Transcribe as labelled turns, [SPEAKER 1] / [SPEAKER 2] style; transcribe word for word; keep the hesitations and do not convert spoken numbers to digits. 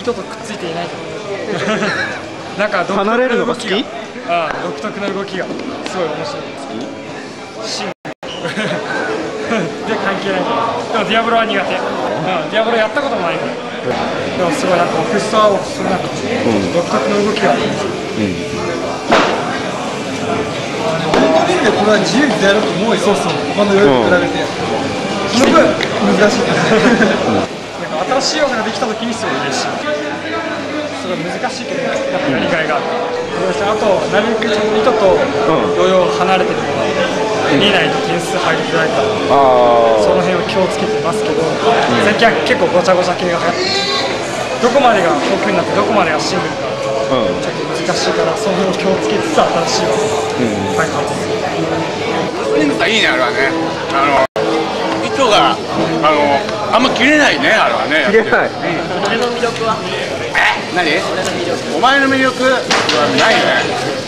[SPEAKER 1] 人とくっついていないとなんか独特
[SPEAKER 2] 離れるのが好き？
[SPEAKER 1] ああ、独特の動きがすごい面白い。シンで関係ない。でもディアブロは苦手。うん、ディアブロやったこともないから。でもすごいなんかオフストアをするなんか独特の動きがあるんですよ。でこれは自由にやると思うよ。そうそう。他のヨーヨーと比べて。その分難しい。なんか新しい技ができたときにすごい嬉しい。すごい難しいけどやっぱやりがいがある。あとなるべくちょっと糸とヨーヨー離れてるのが見ないと点数入りづらいから、その辺を気をつけてますけど、最近は結構ごちゃごちゃ系が流行って、どこまでが遠くになってどこまでがシングルかちょっと難しいから、その辺を気をつけつつ新しい技を開発する。
[SPEAKER 3] スプリングさいいね、あれはね。あの糸があのあんま切れないね、あれはね。
[SPEAKER 2] 切れない。
[SPEAKER 3] 俺の魅力は？え？何？お前の魅力はないね。